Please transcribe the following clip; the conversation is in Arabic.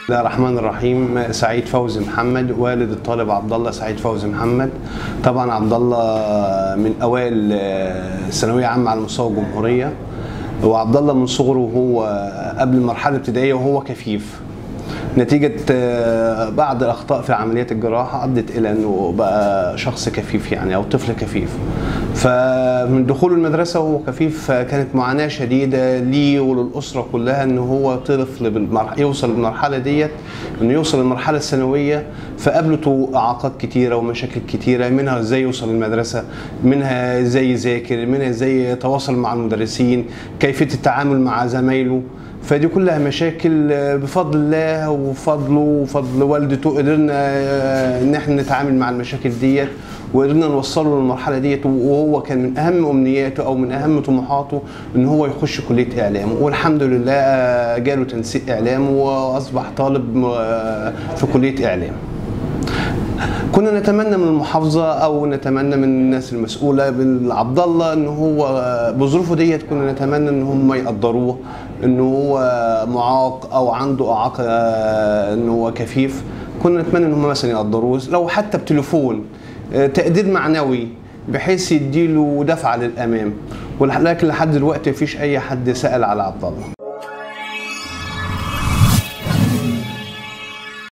بسم الله الرحمن الرحيم. سعيد فوزي محمد، والد الطالب عبد الله سعيد فوزي محمد. طبعا عبد الله من اوائل الثانويه عامه على مستوى الجمهوريه، وعبد الله من صغره وهو قبل المرحله الابتدائيه وهو كفيف، نتيجه بعض الاخطاء في عمليات الجراحه ادت الى انه بقى شخص كفيف يعني او طفل كفيف. فمن دخول المدرسه وهو كفيف كانت معاناه شديده ليه وللاسره كلها ان هو طفل يوصل للمرحله ديت، انه يوصل للمرحله الثانويه. فقابلته اعاقات كتيره ومشاكل كتيره، منها ازاي يوصل للمدرسه، منها ازاي يذاكر، منها ازاي يتواصل مع المدرسين، كيفيه التعامل مع زمايله. فدي كلها مشاكل بفضل الله وفضله وفضل والدته قدرنا ان احنا نتعامل مع المشاكل ديت، وقدرنا نوصله للمرحله ديت. وهو كان من اهم امنياته او من اهم طموحاته ان هو يخش كليه اعلام، والحمد لله جاله تنسيق اعلام واصبح طالب في كليه اعلام. كنا نتمنى من المحافظه او نتمنى من الناس المسؤوله بعبد الله ان هو بظروفه ديت، كنا نتمنى ان هم يقدروه ان هو معاق او عنده اعاقه، ان هو كفيف. كنا نتمنى ان هم مثلا يقدروه لو حتى بتليفون، تقدير معنوي بحيث يديله دفعه للامام. ولكن لحد دلوقتي مفيش اي حد سأل على عبد الله.